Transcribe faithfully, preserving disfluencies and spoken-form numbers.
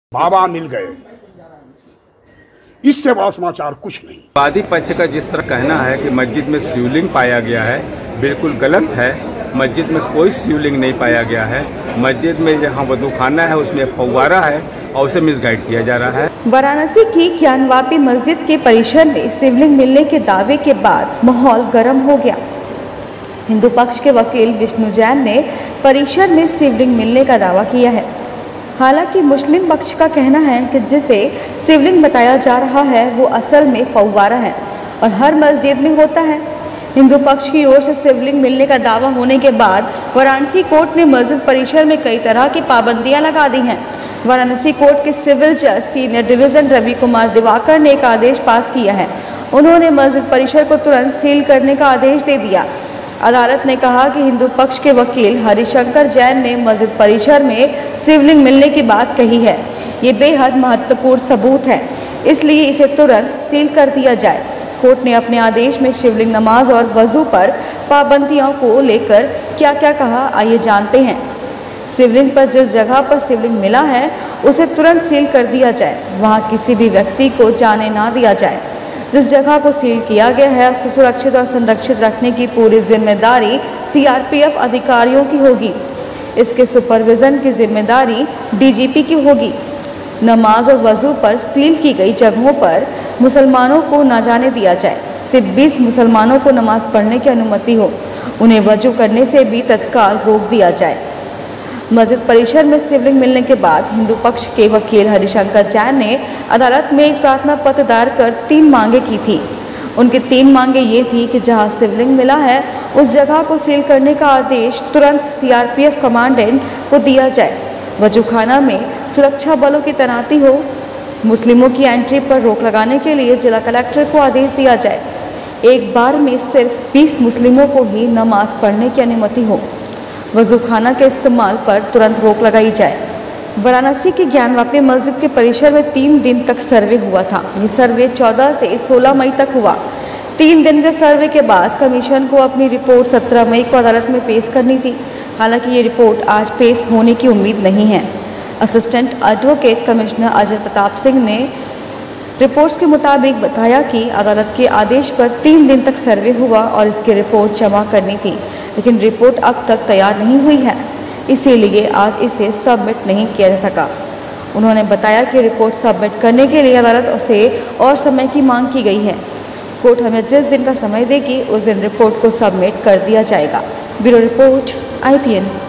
बाबा मिल गए, इससे बड़ा समाचार कुछ नहीं। वादी पक्ष का जिस तरह कहना है कि मस्जिद में शिवलिंग पाया गया है, बिल्कुल गलत है। मस्जिद में कोई शिवलिंग नहीं पाया गया है। मस्जिद में जहाँ वज़ूखाना है उसमें फव्वारा है और उसे मिसगाइड किया जा रहा है। वाराणसी की ज्ञानवापी मस्जिद के परिसर में शिवलिंग मिलने के दावे के बाद माहौल गर्म हो गया। हिंदू पक्ष के वकील विष्णु जैन ने परिसर में शिवलिंग मिलने का दावा किया है। हालांकि मुस्लिम पक्ष का कहना है कि जिसे शिवलिंग बताया जा रहा है वो असल में फव्वारा है और हर मस्जिद में होता है। हिंदू पक्ष की ओर से शिवलिंग मिलने का दावा होने के बाद वाराणसी कोर्ट ने मस्जिद परिसर में कई तरह की पाबंदियां लगा दी हैं। वाराणसी कोर्ट के सिविल जज सीनियर डिवीजन रवि कुमार दिवाकर ने एक आदेश पास किया है। उन्होंने मस्जिद परिसर को तुरंत सील करने का आदेश दे दिया। अदालत ने कहा कि हिंदू पक्ष के वकील हरिशंकर जैन ने मस्जिद परिसर में शिवलिंग मिलने की बात कही है। ये बेहद महत्वपूर्ण सबूत है, इसलिए इसे तुरंत सील कर दिया जाए। कोर्ट ने अपने आदेश में शिवलिंग नमाज और वजू पर पाबंदियों को लेकर क्या क्या कहा, आइए जानते हैं। शिवलिंग पर जिस जगह पर शिवलिंग मिला है उसे तुरंत सील कर दिया जाए। वहाँ किसी भी व्यक्ति को जाने ना दिया जाए। जिस जगह को सील किया गया है उसको सुरक्षित और संरक्षित रखने की पूरी जिम्मेदारी सीआरपीएफ अधिकारियों की होगी। इसके सुपरविजन की जिम्मेदारी डीजीपी की होगी। नमाज और वजू पर सील की गई जगहों पर मुसलमानों को ना जाने दिया जाए। सिर्फ बीस मुसलमानों को नमाज पढ़ने की अनुमति हो। उन्हें वजू करने से भी तत्काल रोक दिया जाए। मस्जिद परिसर में शिवलिंग मिलने के बाद हिंदू पक्ष के वकील हरिशंकर जैन ने अदालत में एक प्रार्थना पत्र दायर कर तीन मांगे की थी। उनकी तीन मांगे ये थी कि जहां शिवलिंग मिला है उस जगह को सील करने का आदेश तुरंत सीआरपीएफ कमांडेंट को दिया जाए। वजूखाना में सुरक्षा बलों की तैनाती हो। मुस्लिमों की एंट्री पर रोक लगाने के लिए जिला कलेक्टर को आदेश दिया जाए। एक बार में सिर्फ बीस मुस्लिमों को ही नमाज पढ़ने की अनुमति हो। वज़ूखाना के इस्तेमाल पर तुरंत रोक लगाई जाए। वाराणसी की ज्ञानवापी मस्जिद के परिसर में तीन दिन तक सर्वे हुआ था। ये सर्वे चौदह से सोलह मई तक हुआ। तीन दिन के सर्वे के बाद कमीशन को अपनी रिपोर्ट सत्रह मई को अदालत में पेश करनी थी। हालांकि ये रिपोर्ट आज पेश होने की उम्मीद नहीं है। Assistant advocate commissioner Ajay Pratap Singh ने रिपोर्ट्स के मुताबिक बताया कि अदालत के आदेश पर तीन दिन तक सर्वे हुआ और इसकी रिपोर्ट जमा करनी थी, लेकिन रिपोर्ट अब तक तैयार नहीं हुई है, इसीलिए आज इसे सबमिट नहीं किया जा सका। उन्होंने बताया कि रिपोर्ट सबमिट करने के लिए अदालत से और समय की मांग की गई है। कोर्ट हमें जिस दिन का समय देगी उस दिन रिपोर्ट को सबमिट कर दिया जाएगा। Bureau report I P N.